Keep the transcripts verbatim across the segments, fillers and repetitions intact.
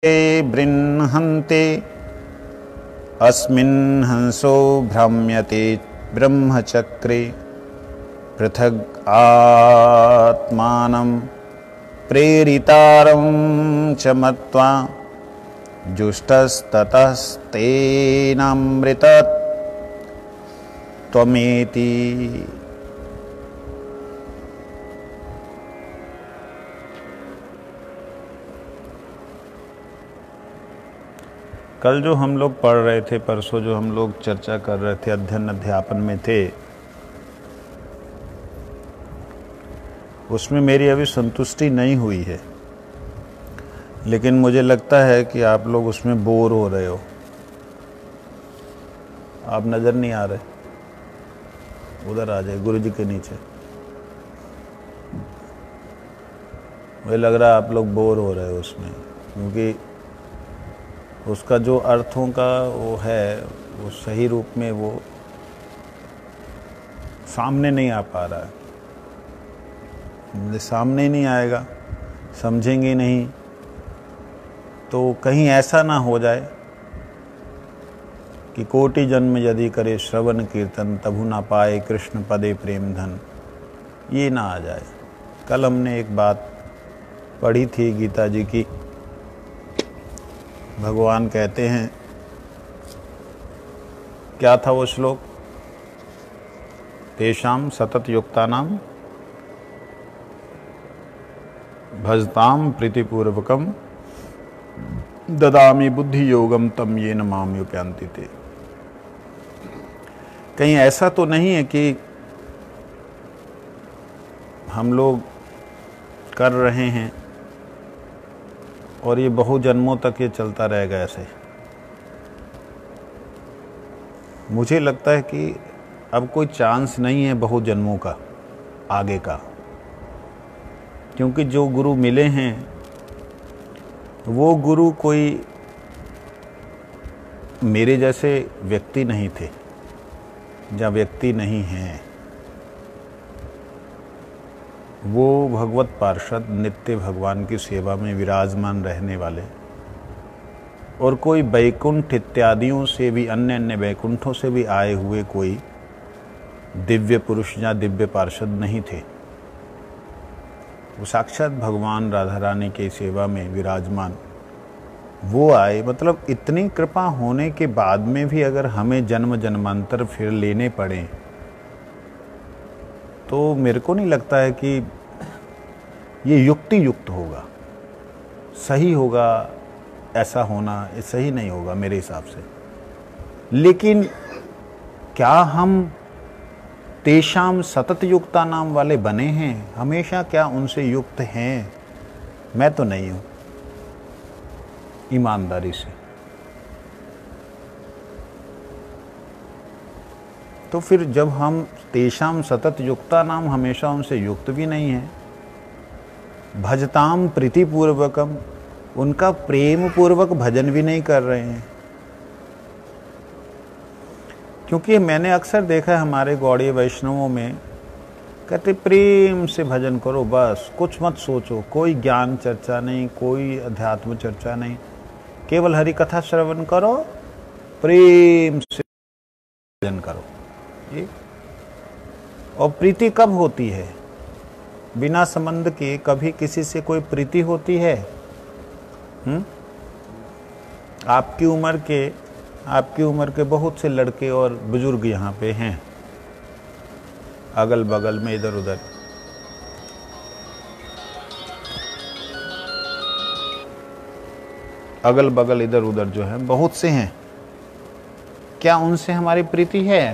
बृंहन्ते अस्मिन् हंसो भ्राम्यते ब्रह्मचक्रे पृथग् आत्मानं प्रेरितारं च मत्वा जुष्टस्ततस्तेनामृतत्वमेति। कल जो हम लोग पढ़ रहे थे, परसों जो हम लोग चर्चा कर रहे थे, अध्ययन अध्यापन में थे, उसमें मेरी अभी संतुष्टि नहीं हुई है, लेकिन मुझे लगता है कि आप लोग उसमें बोर हो रहे हो। आप नज़र नहीं आ रहे, उधर आ जाए गुरु जी के नीचे। मुझे लग रहा है आप लोग बोर हो रहे हो उसमें, क्योंकि उसका जो अर्थों का वो है वो सही रूप में वो सामने नहीं आ पा रहा है। सामने नहीं आएगा, समझेंगे नहीं तो कहीं ऐसा ना हो जाए कि कोटि जन्म यदि करे श्रवण कीर्तन तभु ना पाए कृष्ण पदे प्रेम धन, ये ना आ जाए। कल हमने एक बात पढ़ी थी गीता जी की। भगवान कहते हैं, क्या था वो श्लोक? तेषाम सतत युक्तानाम भजताम प्रीतिपूर्वकम ददामि बुद्धि योगम तम येन माम युपयांति ते। कहीं ऐसा तो नहीं है कि हम लोग कर रहे हैं और ये बहु जन्मों तक ये चलता रहेगा ऐसे? मुझे लगता है कि अब कोई चांस नहीं है बहु जन्मों का आगे का, क्योंकि जो गुरु मिले हैं वो गुरु कोई मेरे जैसे व्यक्ति नहीं थे, या व्यक्ति नहीं हैं। वो भगवत पार्षद, नित्य भगवान की सेवा में विराजमान रहने वाले, और कोई वैकुंठ इत्यादियों से भी, अन्य अन्य वैकुंठों से भी आए हुए कोई दिव्य पुरुष या दिव्य पार्षद नहीं थे। वो साक्षात भगवान राधा रानी की सेवा में विराजमान वो आए। मतलब इतनी कृपा होने के बाद में भी अगर हमें जन्म जन्मांतर फिर लेने पड़े तो मेरे को नहीं लगता है कि ये युक्ति युक्त होगा, सही होगा। ऐसा होना ये सही नहीं होगा मेरे हिसाब से। लेकिन क्या हम तेषाम सतत युक्ता नाम वाले बने हैं? हमेशा क्या उनसे युक्त हैं? मैं तो नहीं हूँ, ईमानदारी से। तो फिर जब हम तेषाम सतत युक्ता नाम, हमेशा उनसे युक्त भी नहीं है, भजताम प्रीतिपूर्वकम, उनका प्रेम पूर्वक भजन भी नहीं कर रहे हैं। क्योंकि मैंने अक्सर देखा है हमारे गौड़ीय वैष्णवों में, कहते प्रेम से भजन करो, बस कुछ मत सोचो, कोई ज्ञान चर्चा नहीं, कोई अध्यात्म चर्चा नहीं, केवल हरि कथा श्रवण करो, प्रेम से भजन करो। ये और प्रीति कब होती है? बिना संबंध के कभी किसी से कोई प्रीति होती है? हम्म आपकी उम्र के आपकी उम्र के बहुत से लड़के और बुजुर्ग यहाँ पे हैं, अगल बगल में, इधर उधर। अगल बगल इधर उधर जो है बहुत से हैं। क्या उनसे हमारी प्रीति है?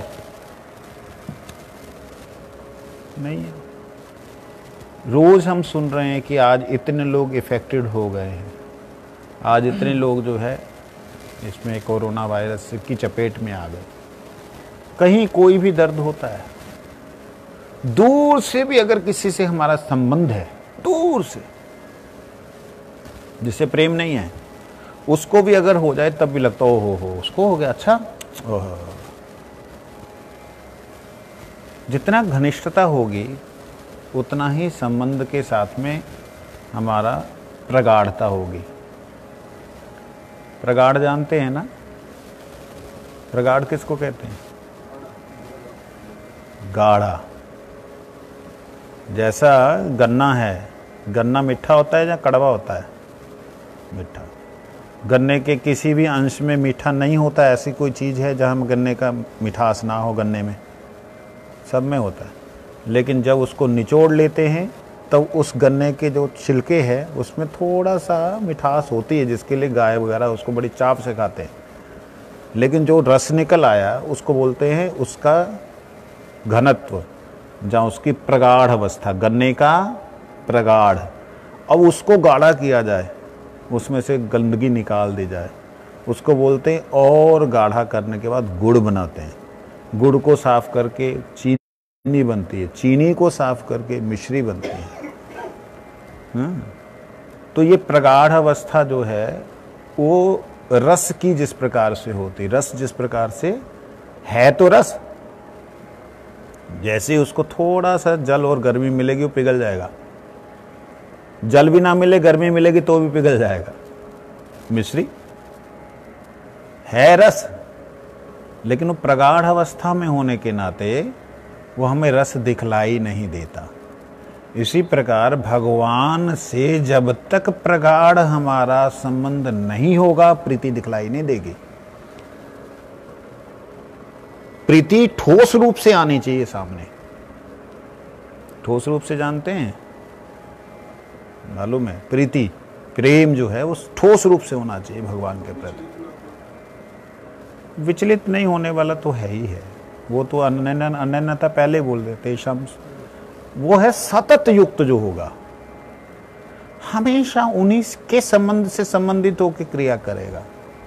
नहीं है। रोज हम सुन रहे हैं कि आज इतने लोग इफेक्टेड हो गए हैं, आज इतने लोग जो है इसमें कोरोना वायरस की चपेट में आ गए। कहीं कोई भी दर्द होता है? दूर से भी अगर किसी से हमारा संबंध है, दूर से, जिसे प्रेम नहीं है, उसको भी अगर हो जाए तब भी लगता है ओहो हो, उसको हो गया, अच्छा। ओहो, जितना घनिष्ठता होगी उतना ही संबंध के साथ में हमारा प्रगाढ़ता होगी। प्रगाढ़ जानते हैं ना? प्रगाढ़ किसको कहते हैं? गाढ़ा। जैसा गन्ना है, गन्ना मीठा होता है या कड़वा होता है? मीठा। गन्ने के किसी भी अंश में मीठा नहीं होता, ऐसी कोई चीज़ है जहाँ गन्ने का मिठास ना हो? गन्ने में सब में होता है, लेकिन जब उसको निचोड़ लेते हैं तब तो उस गन्ने के जो छिलके हैं उसमें थोड़ा सा मिठास होती है, जिसके लिए गाय वगैरह उसको बड़ी चाव से खाते हैं। लेकिन जो रस निकल आया उसको बोलते हैं उसका घनत्व, जहाँ उसकी प्रगाढ़ अवस्था, गन्ने का प्रगाढ़। अब उसको गाढ़ा किया जाए, उसमें से गंदगी निकाल दी जाए, उसको बोलते हैं। और गाढ़ा करने के बाद गुड़ बनाते हैं। गुड़ को साफ करके चीनी बनती है, चीनी को साफ करके मिश्री बनती है। हुँ? तो ये प्रगाढ़ अवस्था जो है वो रस की जिस प्रकार से होती, रस जिस प्रकार से है, तो रस जैसे उसको थोड़ा सा जल और गर्मी मिलेगी वो पिघल जाएगा। जल भी ना मिले, गर्मी मिलेगी तो भी पिघल जाएगा। मिश्री है रस, लेकिन वो प्रगाढ़ अवस्था में होने के नाते वो हमें रस दिखलाई नहीं देता। इसी प्रकार भगवान से जब तक प्रगाढ़ हमारा संबंध नहीं होगा, प्रीति दिखलाई नहीं देगी। प्रीति ठोस रूप से आनी चाहिए सामने। ठोस रूप से जानते हैं, मालूम है? प्रीति, प्रेम जो है वो ठोस रूप से होना चाहिए भगवान के प्रति। विचलित नहीं होने वाला तो है ही है। वो तो अनन्य अनन्यता पहले बोल देते शम, वो है सतत युक्त जो होगा, हमेशा उन्हीं के संबंध से संबंधित होकर क्रिया करेगा,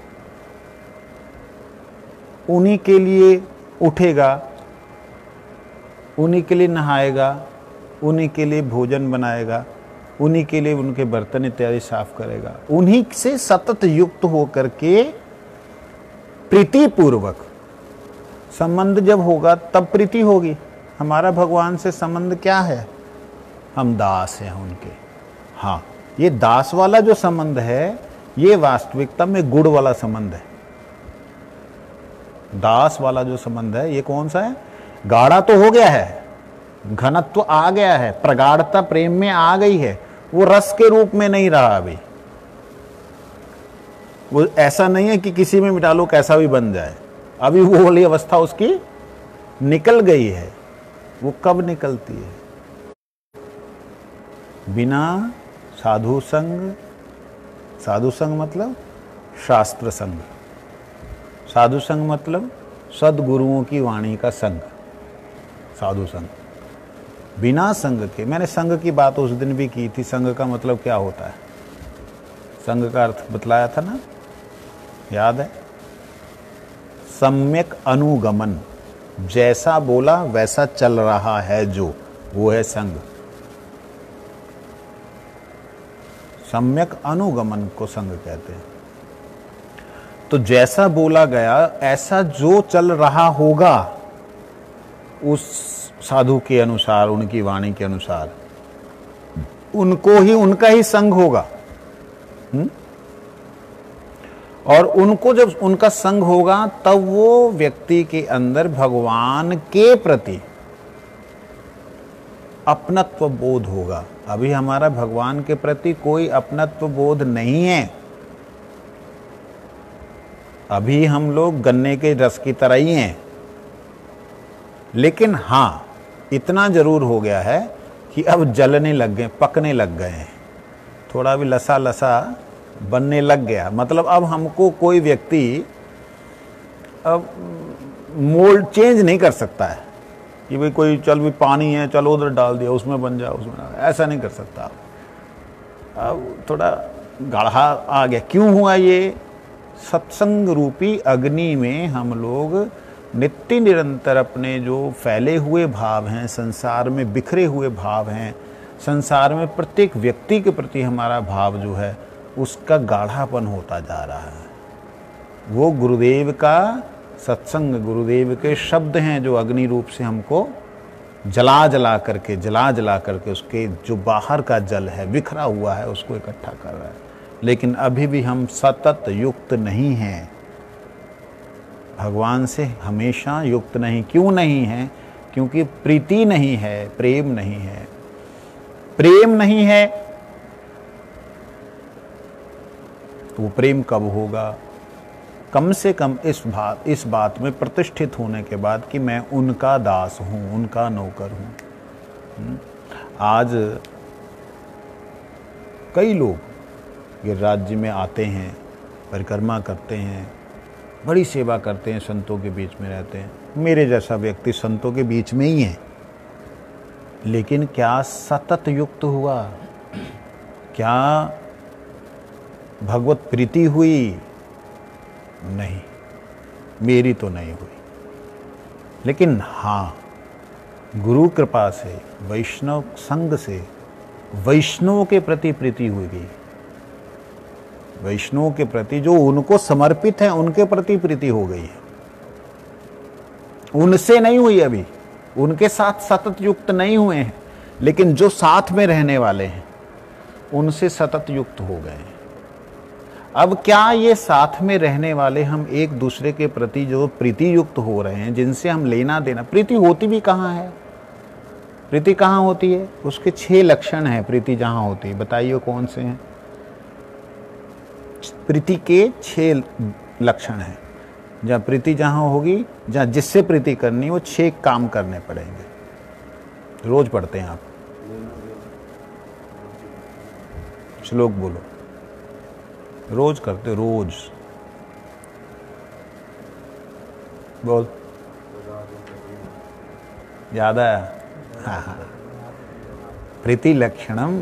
उन्हीं के लिए उठेगा, उन्हीं के लिए नहाएगा, उन्हीं के लिए भोजन बनाएगा, उन्हीं के लिए उनके बर्तन इत्यादि साफ करेगा। उन्हीं से सतत युक्त होकर के प्रीति पूर्वक संबंध जब होगा तब प्रीति होगी। हमारा भगवान से संबंध क्या है? हम दास हैं उनके। हाँ, ये दास वाला जो संबंध है ये वास्तविकता में गुड़ वाला संबंध है। दास वाला जो संबंध है ये कौन सा है? गाढ़ा तो हो गया है, घनत्व आ गया है, प्रगाढ़ता प्रेम में आ गई है, वो रस के रूप में नहीं रहा अभी। वो ऐसा नहीं है कि किसी में मिटा लो कैसा भी बन जाए, अभी वो वाली अवस्था उसकी निकल गई है। वो कब निकलती है? बिना साधु संग। साधु संग मतलब शास्त्र संग, साधु संग मतलब सदगुरुओं की वाणी का संग, साधु संग। बिना संग के, मैंने संग की बात उस दिन भी की थी। संग का मतलब क्या होता है? संग का अर्थ बतलाया था ना, याद है? सम्यक अनुगमन, जैसा बोला वैसा चल रहा है जो, वो है संग। सम्यक अनुगमन को संग कहते हैं। तो जैसा बोला गया ऐसा जो चल रहा होगा उस साधु के अनुसार, उनकी वाणी के अनुसार, उनको ही, उनका ही संग होगा। हुँ? और उनको जब उनका संग होगा तब वो व्यक्ति के अंदर भगवान के प्रति अपनत्व बोध होगा। अभी हमारा भगवान के प्रति कोई अपनत्व बोध नहीं है। अभी हम लोग गन्ने के रस की तरह ही हैं। लेकिन हाँ, इतना जरूर हो गया है कि अब जलने लग गए, पकने लग गए हैं, थोड़ा भी लसा लसा बनने लग गया। मतलब अब हमको कोई व्यक्ति अब मोल्ड चेंज नहीं कर सकता है कि भाई कोई चल भी पानी है चलो उधर डाल दिया उसमें बन जाओ, उसमें ऐसा नहीं कर सकता। अब थोड़ा गाढ़ा आ गया। क्यों हुआ ये? सत्संग रूपी अग्नि में हम लोग नित्य निरंतर अपने जो फैले हुए भाव हैं, संसार में बिखरे हुए भाव हैं, संसार में प्रत्येक व्यक्ति के प्रति हमारा भाव जो है उसका गाढ़ापन होता जा रहा है। वो गुरुदेव का सत्संग, गुरुदेव के शब्द हैं जो अग्नि रूप से हमको जला जला करके जला जला करके उसके जो बाहर का जल है बिखरा हुआ है उसको इकट्ठा कर रहा है। लेकिन अभी भी हम सतत युक्त नहीं हैं, भगवान से हमेशा युक्त नहीं। क्यों नहीं है? क्योंकि प्रीति नहीं है, प्रेम नहीं है। प्रेम नहीं है तो वो प्रेम कब होगा? कम से कम इस बात इस बात में प्रतिष्ठित होने के बाद कि मैं उनका दास हूं, उनका नौकर हूं। आज कई लोग ये राज्य में आते हैं, परिक्रमा करते हैं, बड़ी सेवा करते हैं, संतों के बीच में रहते हैं। मेरे जैसा व्यक्ति संतों के बीच में ही है, लेकिन क्या सतत युक्त हुआ? क्या भगवत प्रीति हुई? नहीं, मेरी तो नहीं हुई। लेकिन हाँ, गुरु कृपा से, वैष्णव संग से वैष्णव के प्रति प्रीति हुई। वैष्णव के प्रति जो उनको समर्पित है, उनके प्रति प्रीति हो गई है। उनसे नहीं हुई अभी, उनके साथ सतत युक्त नहीं हुए हैं, लेकिन जो साथ में रहने वाले हैं उनसे सतत युक्त हो गए हैं। अब क्या ये साथ में रहने वाले हम एक दूसरे के प्रति जो प्रीति युक्त हो रहे हैं, जिनसे हम लेना देना, प्रीति होती भी कहाँ है? प्रीति कहाँ होती है? उसके छह लक्षण हैं प्रीति जहाँ होती है। बताइए कौन से हैं? प्रीति के छह लक्षण हैं। जहाँ प्रीति जहाँ होगी, जहाँ जिससे प्रीति करनी, वो छह काम करने पड़ेंगे। रोज पढ़ते हैं आप, श्लोक बोलो, रोज करते, रोज बोल, याद आया? हाँ हाँ। प्रीति लक्षणम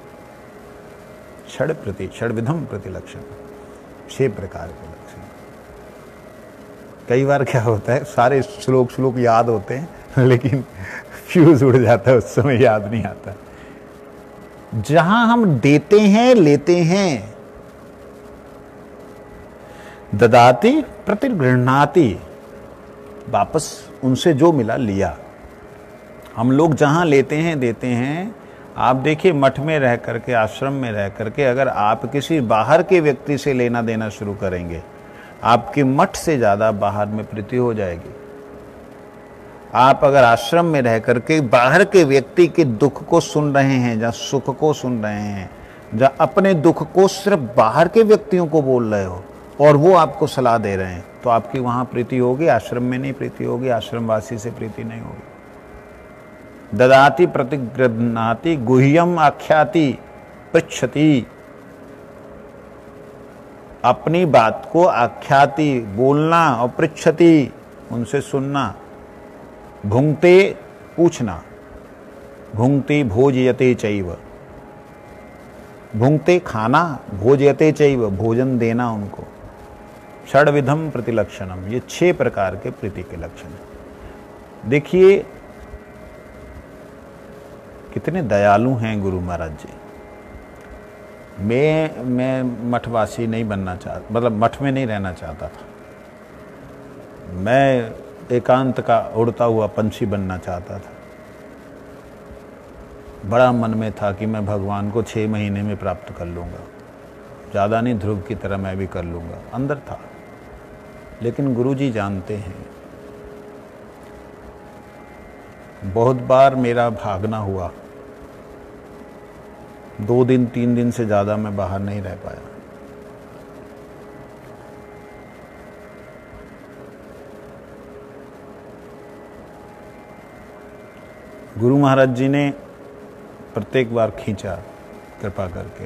षड प्रति षडविधम प्रतिलक्षण, छह प्रकार के लक्षण। कई बार क्या होता है, सारे श्लोक श्लोक याद होते हैं, लेकिन फ्यूज उड़ जाता है, उस समय याद नहीं आता। जहां हम देते हैं, लेते हैं, ददाति प्रतिगृह्णाति, वापस उनसे जो मिला लिया। हम लोग जहां लेते हैं, देते हैं। आप देखिए, मठ में रह करके, आश्रम में रह करके अगर आप किसी बाहर के व्यक्ति से लेना देना शुरू करेंगे, आपके मठ से ज्यादा बाहर में प्रीति हो जाएगी। आप अगर आश्रम में रह करके बाहर के व्यक्ति के दुख को सुन रहे हैं, जहाँ सुख को सुन रहे हैं, जहाँ अपने दुख को सिर्फ बाहर के व्यक्तियों को बोल रहे हो और वो आपको सलाह दे रहे हैं, तो आपकी वहां प्रीति होगी, आश्रम में नहीं प्रीति होगी, आश्रमवासी से प्रीति नहीं होगी। ददाति प्रतिगृह्णाति गुह्यम आख्याति पृच्छति, अपनी बात को आख्याति बोलना और पृच्छति उनसे सुनना। भुंक्ते पूछना, भुंक्ति भोजयते चैव, भुंक्ते खाना, भोजयते चैव भोजन देना उनको। षडविधम प्रतिलक्षणम, ये छह प्रकार के प्रीति के लक्षण हैं। देखिए कितने दयालु हैं गुरु महाराज जी। मैं मैं मठवासी नहीं बनना चाहता, मतलब मठ में नहीं रहना चाहता था। मैं एकांत का उड़ता हुआ पंछी बनना चाहता था। बड़ा मन में था कि मैं भगवान को छः महीने में प्राप्त कर लूँगा, ज़्यादा नहीं, ध्रुव की तरह मैं भी कर लूँगा, अंदर था। लेकिन गुरुजी जानते हैं, बहुत बार मेरा भागना हुआ। दो दिन तीन दिन से ज़्यादा मैं बाहर नहीं रह पाया। गुरु महाराज जी ने प्रत्येक बार खींचा कृपा करके।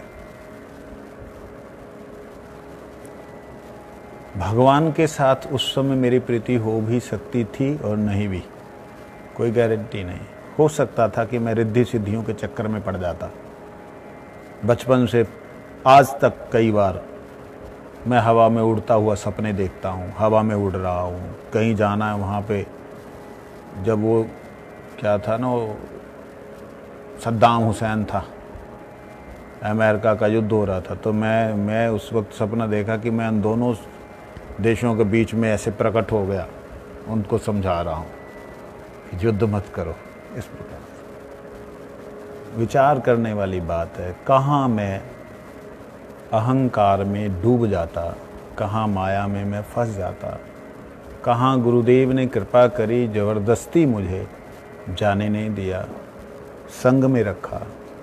भगवान के साथ उस समय मेरी प्रीति हो भी सकती थी और नहीं भी, कोई गारंटी नहीं। हो सकता था कि मैं रिद्धि सिद्धियों के चक्कर में पड़ जाता। बचपन से आज तक कई बार मैं हवा में उड़ता हुआ सपने देखता हूँ, हवा में उड़ रहा हूँ, कहीं जाना है वहाँ पे। जब वो क्या था ना, वो सद्दाम हुसैन था, अमेरिका का युद्ध हो रहा था, तो मैं मैं उस वक्त सपना देखा कि मैं उन दोनों देशों के बीच में ऐसे प्रकट हो गया, उनको समझा रहा हूँ कि युद्ध मत करो। इस प्रकार से विचार करने वाली बात है। कहाँ मैं अहंकार में डूब जाता, कहाँ माया में मैं फंस जाता, कहाँ गुरुदेव ने कृपा करी, ज़बरदस्ती मुझे जाने नहीं दिया, संग में रखा।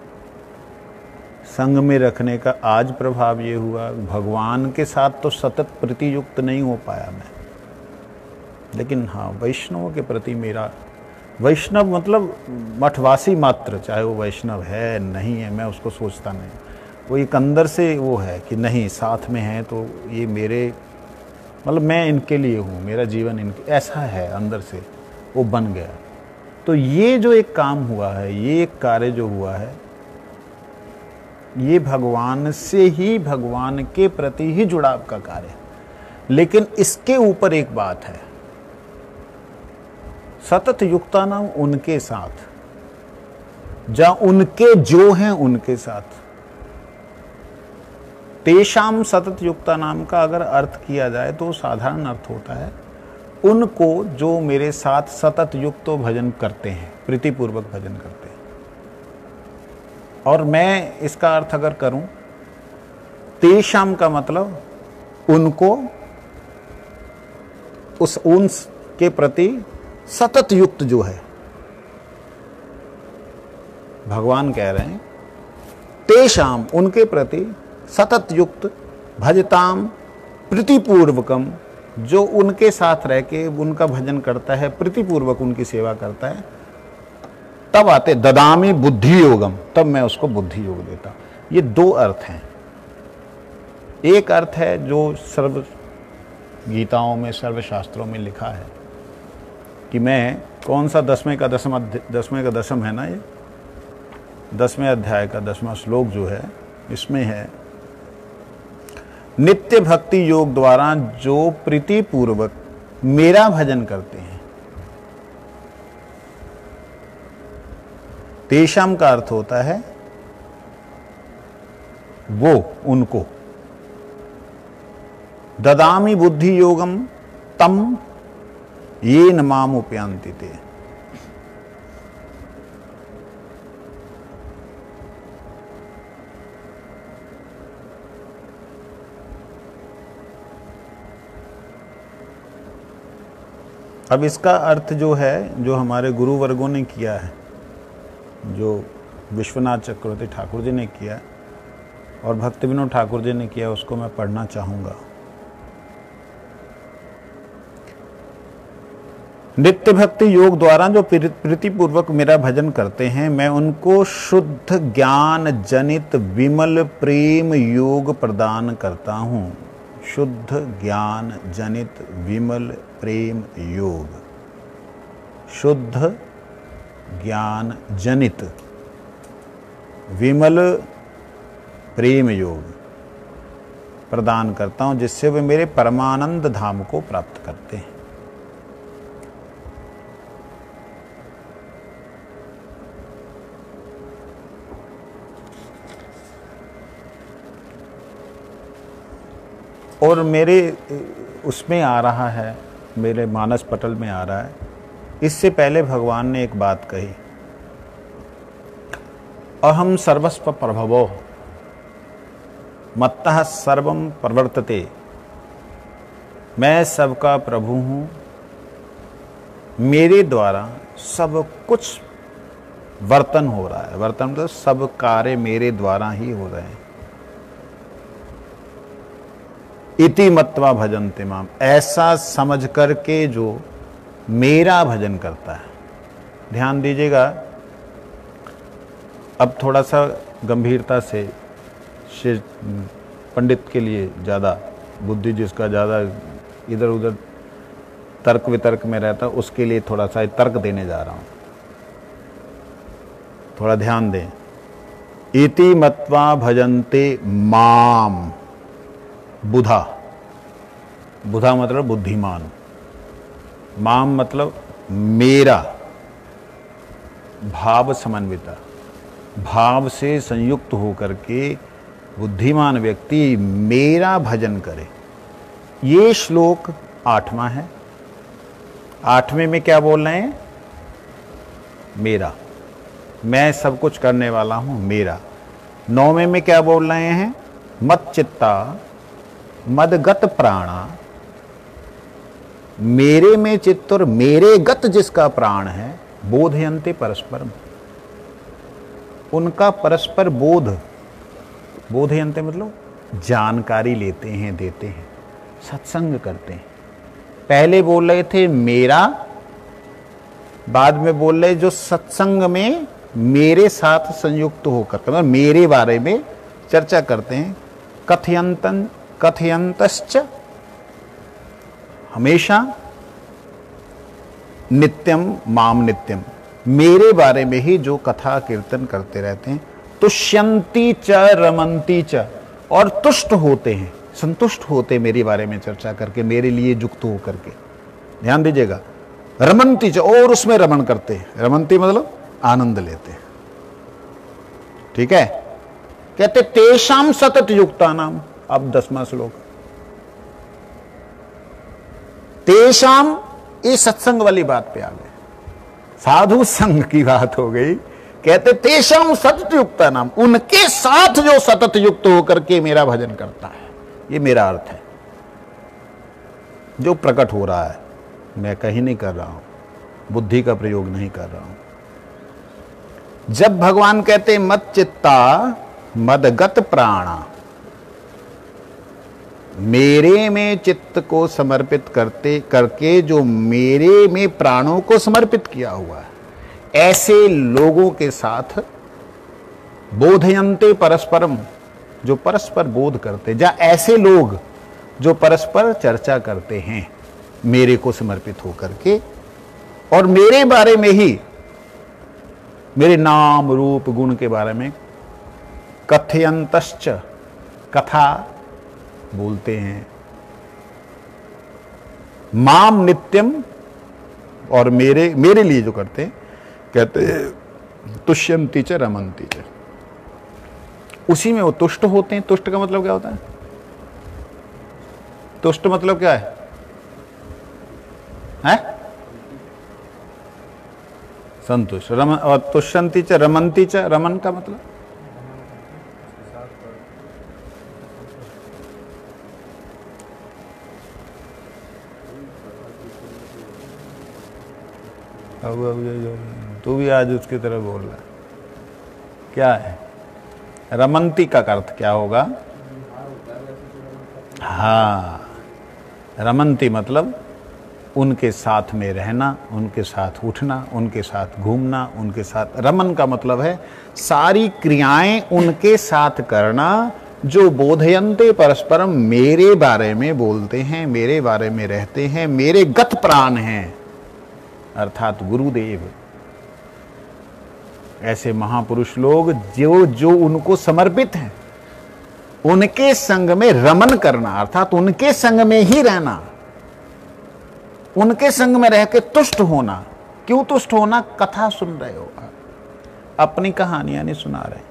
संग में रखने का आज प्रभाव ये हुआ, भगवान के साथ तो सतत प्रतियुक्त नहीं हो पाया मैं, लेकिन हाँ वैष्णव के प्रति मेरा, वैष्णव मतलब मठवासी मात्र, चाहे वो वैष्णव है नहीं है मैं उसको सोचता नहीं, वो एक अंदर से वो है कि नहीं साथ में है तो ये मेरे, मतलब मैं इनके लिए हूँ, मेरा जीवन इनके, ऐसा है अंदर से वो बन गया। तो ये जो एक काम हुआ है, ये एक कार्य जो हुआ है, ये भगवान से ही, भगवान के प्रति ही जुड़ाव का कार्य है। लेकिन इसके ऊपर एक बात है, सतत युक्ता नाम उनके साथ, जहां उनके जो हैं उनके साथ, तेषाम सतत युक्ता नाम का अगर अर्थ किया जाए तो साधारण अर्थ होता है उनको जो मेरे साथ सतत युक्त भजन करते हैं, प्रीतिपूर्वक भजन करते हैं। और मैं इसका अर्थ अगर करूं, तेषाम का मतलब उनको, उस उन के प्रति सतत युक्त जो है, भगवान कह रहे हैं तेषाम उनके प्रति सतत युक्त भजताम प्रीतिपूर्वकम, जो उनके साथ रह के उनका भजन करता है, प्रीतिपूर्वक उनकी सेवा करता है, तब आते ददामी बुद्धि योगम, तब मैं उसको बुद्धि योग देता। ये दो अर्थ हैं। एक अर्थ है जो सर्व गीताओं में, सर्व शास्त्रों में लिखा है कि मैं कौन सा दसवें का दसम दसवें का दसम है ना, ये दसवें अध्याय का दसवां श्लोक जो है, इसमें है नित्य भक्ति योग द्वारा जो प्रीतिपूर्वक मेरा भजन करते हैं। तेषाम का अर्थ होता है वो, उनको, ददामी बुद्धि योगम तम ये न माम उपयांति ते। अब इसका अर्थ जो है, जो हमारे गुरु वर्गों ने किया है, जो विश्वनाथ चक्रवर्ती ठाकुर जी ने किया और भक्ति विनोद ठाकुर जी ने किया, उसको मैं पढ़ना चाहूँगा। नित्य भक्ति योग द्वारा जो प्रीतिपूर्वक मेरा भजन करते हैं, मैं उनको शुद्ध ज्ञान जनित विमल प्रेम योग प्रदान करता हूँ। शुद्ध ज्ञान जनित विमल प्रेम योग, शुद्ध ज्ञान जनित विमल प्रेम योग प्रदान करता हूं, जिससे वे मेरे परमानंद धाम को प्राप्त करते हैं। और मेरे उसमें आ रहा है, मेरे मानस पटल में आ रहा है, इससे पहले भगवान ने एक बात कही, अहम सर्वस्व प्रभवो मत्तः सर्वम प्रवर्तते, मैं सबका प्रभु हूँ, मेरे द्वारा सब कुछ वर्तन हो रहा है। वर्तन मतलब सब कार्य मेरे द्वारा ही हो रहे हैं। इति मत्वा भजन्ते माम, ऐसा समझ करके जो मेरा भजन करता है। ध्यान दीजिएगा, अब थोड़ा सा गंभीरता से, शिव पंडित के लिए ज़्यादा, बुद्धि जिसका ज़्यादा इधर उधर तर्क वितर्क में रहता, उसके लिए थोड़ा सा तर्क देने जा रहा हूँ, थोड़ा ध्यान दें। इति मत्वा भजन्ते माम, बुधा, बुधा मतलब बुद्धिमान, माम मतलब मेरा, भाव समन्विता, भाव से संयुक्त होकर के बुद्धिमान व्यक्ति मेरा भजन करे। ये श्लोक आठवां है। आठवें में क्या बोल रहे हैं? मेरा, मैं सब कुछ करने वाला हूं, मेरा। नौवें में क्या बोल रहे हैं? मत चित्ता मदगत प्राणा, मेरे में चित्त और मेरे गत जिसका प्राण है, बोधयन्ते परस्परम, उनका परस्पर बोध, बोधयन्ते मतलब जानकारी लेते हैं, देते हैं, सत्संग करते हैं। पहले बोल रहे थे मेरा, बाद में बोल रहे जो सत्संग में मेरे साथ संयुक्त होकर, मतलब मेरे बारे में चर्चा करते हैं। कथयंतन कथयंतश्च, हमेशा, नित्यम माम नित्यम, मेरे बारे में ही जो कथा कीर्तन करते रहते हैं। तुष्यंती च रमंती च, और तुष्ट होते हैं, संतुष्ट होते मेरे बारे में चर्चा करके, मेरे लिए युक्त हो करके। ध्यान दीजिएगा, रमंती च, और उसमें रमन करते हैं। रमंती मतलब आनंद लेते हैं। ठीक है, कहते तेषाम सतत युक्ता नाम। अब दसवां श्लोक, तेषाम, ये सत्संग वाली बात पे आ गए, साधु संग की बात हो गई। कहते तेषाम सतत युक्ता नाम, उनके साथ जो सतत युक्त होकर के मेरा भजन करता है, ये मेरा अर्थ है। जो प्रकट हो रहा है, मैं कहीं नहीं कर रहा हूं, बुद्धि का प्रयोग नहीं कर रहा हूं। जब भगवान कहते मत चित्ता मदगत प्राणा, मेरे में चित्त को समर्पित करते करके जो मेरे में प्राणों को समर्पित किया हुआ है, ऐसे लोगों के साथ बोधयन्ते परस्परम, जो परस्पर बोध करते, या ऐसे लोग जो परस्पर चर्चा करते हैं मेरे को समर्पित होकर के, और मेरे बारे में ही, मेरे नाम रूप गुण के बारे में कथयंतश्च, कथा बोलते हैं, माम नित्यम, और मेरे मेरे लिए जो करते हैं, कहते तुष्यंती च रमंती च, उसी में वो तुष्ट होते हैं। तुष्ट का मतलब क्या होता है? तुष्ट मतलब क्या है? है संतुष्ट। रमन, और तुष्यंती च रमंती च, रमन का मतलब अब अब ये जो तू भी आज उसकी तरह बोल रहा है, क्या है? रमंती का अर्थ क्या होगा? हाँ, रमंती मतलब उनके साथ में रहना, उनके साथ उठना, उनके साथ घूमना, उनके साथ। रमन का मतलब है सारी क्रियाएं उनके साथ करना, जो बोधयन्ते परस्परम, मेरे बारे में बोलते हैं, मेरे बारे में रहते हैं, मेरे गत प्राण हैं, अर्थात गुरुदेव। ऐसे महापुरुष लोग जो जो उनको समर्पित हैं, उनके संग में रमन करना, अर्थात उनके संग में ही रहना, उनके संग में रह के तुष्ट होना। क्यों तुष्ट होना? कथा सुन रहे हो, अपनी कहानियां नहीं सुना रहे।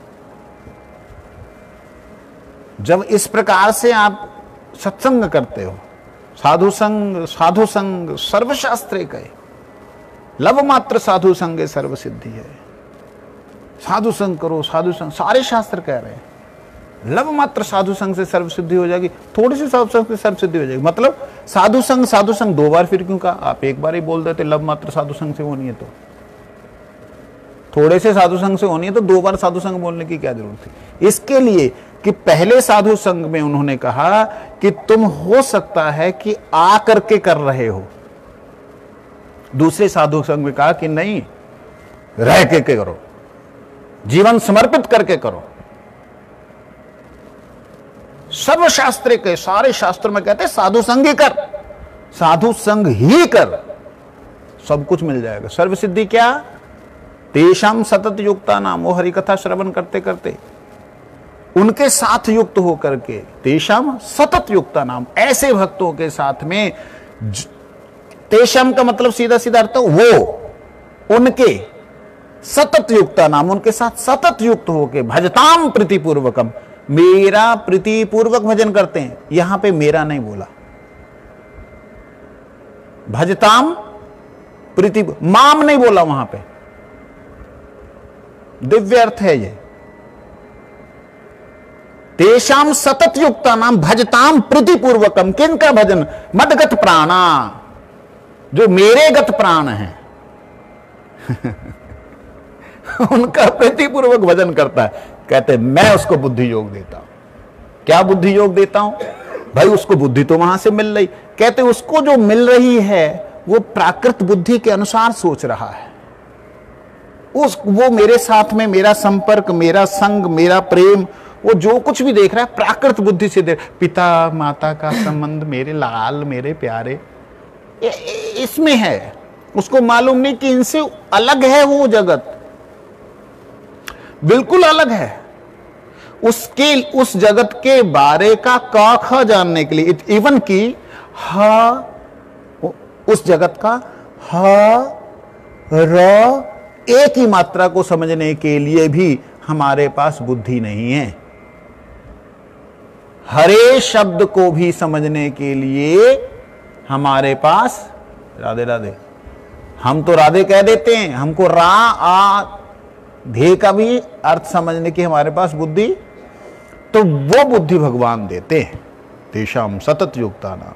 जब इस प्रकार से आप सत्संग करते हो, साधु संग, साधु संग सर्वशास्त्रे कहे, लव मात्र साधु संगे सर्व सिद्धि है। साधु संग करो, साधु संग, सारे शास्त्र कह रहे हैं लव मात्र साधु संग से सर्व सिद्धि हो जाएगी। थोड़ी सी साधु संग से सर्व सिद्धि हो जाएगी। मतलब साधु संग साधु संग दो बार फिर क्यों कहा? आप एक बार ही बोल देते लव मात्र साधु संग से होनी है, तो थोड़े से साधु संग से होनी है, तो दो बार साधु संग बोलने की क्या जरूरत थी? इसके लिए कि पहले साधु संग में उन्होंने कहा कि तुम हो सकता है कि आ करके कर रहे हो, दूसरे साधु संग में कहा कि नहीं, रह के, के करो, जीवन समर्पित करके करो। सर्वशास्त्र के, सारे शास्त्र में कहते हैं साधु संग ही कर, साधु संग ही कर, सब कुछ मिल जाएगा। सर्व सिद्धि क्या? तेषाम सतत युक्ता नाम, वो हरिकथा श्रवण करते करते उनके साथ युक्त होकर के, तेषाम सतत युक्ता नाम, ऐसे भक्तों के साथ में। तेषाम का मतलब सीधा सीधा अर्थ वो, उनके, सतत युक्ता नाम, उनके साथ सतत युक्त होके, भजताम प्रीतिपूर्वकम, मेरा प्रीतिपूर्वक भजन करते हैं। यहां पे मेरा नहीं बोला, भजताम प्रीति, माम नहीं बोला वहां पे, दिव्य अर्थ है ये। तेषाम सतत युक्ता नाम भजताम प्रीतिपूर्वकम। किनका भजन? मदगत प्राणा, जो मेरे गत प्राण हैं उनका प्रीतिपूर्वक भजन करता है। कहते मैं उसको बुद्धि योग देता हूं। क्या बुद्धि योग देता हूं भाई? उसको बुद्धि तो वहां से मिल रही। कहते उसको जो मिल रही है वो प्राकृत बुद्धि के अनुसार सोच रहा है। उस वो मेरे साथ में मेरा संपर्क, मेरा संग, मेरा प्रेम, वो जो कुछ भी देख रहा है प्राकृत बुद्धि से देख। पिता माता का संबंध, मेरे लाल, मेरे प्यारे, इसमें है। उसको मालूम नहीं कि इनसे अलग है वो जगत, बिल्कुल अलग है। उसके उस जगत के बारे का क ख जानने के लिए, इवन की ह, उस जगत का ह र एक ही मात्रा को समझने के लिए भी हमारे पास बुद्धि नहीं है। हरे शब्द को भी समझने के लिए हमारे पास, राधे राधे, हम तो राधे कह देते हैं, हमको रा आ धे का भी अर्थ समझने की हमारे पास बुद्धि, तो वो बुद्धि भगवान देते हैं। तेषाम सतत युक्ता नाम,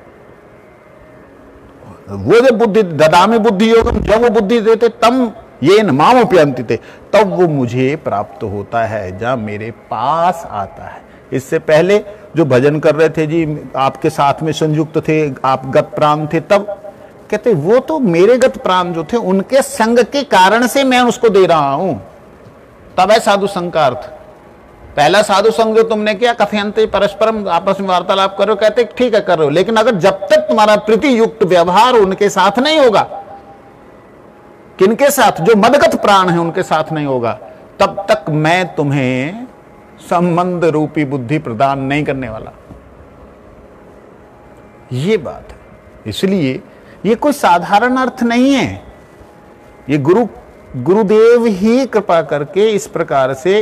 वो जब बुद्धि ददामि बुद्धि योगम, जब वो बुद्धि देते तम ये न माम उपयंति थे, तब वो मुझे प्राप्त होता है, जब मेरे पास आता है। इससे पहले जो भजन कर रहे थे जी, आपके साथ में संयुक्त थे, आप गत प्राण थे, तब कहते वो तो मेरे गत प्राण जो थे उनके संग के कारण से मैं उसको दे रहा हूं। तब है साधु संग का अर्थ। पहला साधु संग जो तुमने किया, कथयन्ते परस्परम, आपस में वार्तालाप करो, कहते ठीक है कर रहे हो, लेकिन अगर जब तक तुम्हारा प्रीति युक्त व्यवहार उनके साथ नहीं होगा, किनके साथ? जो मदगत प्राण है उनके साथ नहीं होगा, तब तक मैं तुम्हें संबंध रूपी बुद्धि प्रदान नहीं करने वाला। ये बात है। इसलिए ये कोई साधारण अर्थ नहीं है। ये गुरु गुरुदेव ही कृपा करके इस प्रकार से